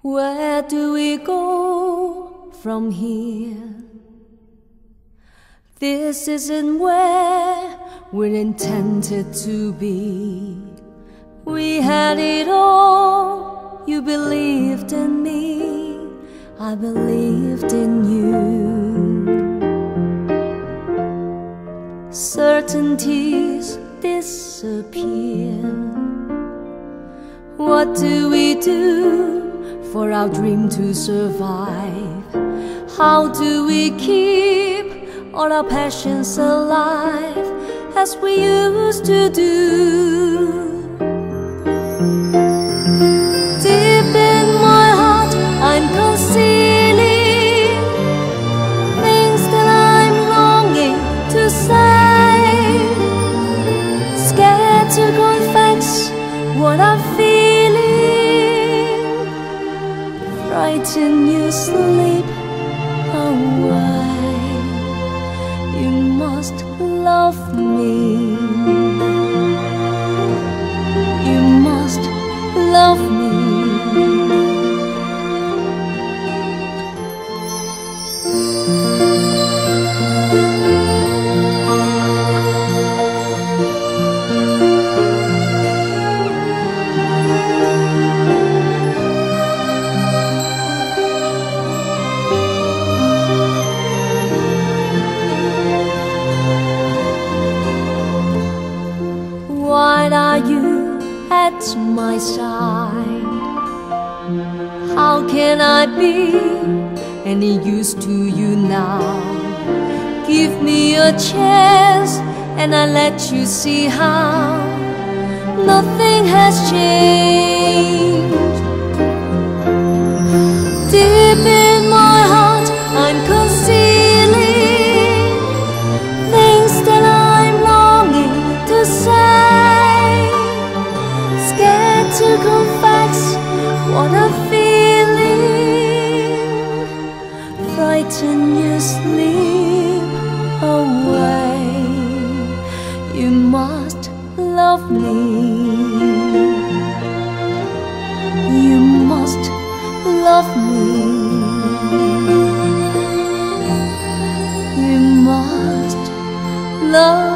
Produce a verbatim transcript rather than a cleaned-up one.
Where do we go from here? This isn't where we're intended to be. We had it all. You believed in me, I believed in you. Certainties disappear. What do we do for our dream to survive? How do we keep all our passions alive as we used to do? Deep in my heart I'm concealing things that I'm longing to say, scared to confess what I'm feeling, frightened you sleep away. You must love me, you must love me. Why are you at my side? How can I be any use to you now? Give me a chance and I let you see how nothing has changed. Deep in my heart I'm concealing things that I'm longing to say, scared to confess what I'm feeling, frightened you sleep away. You must love me, you must love me, you must love me.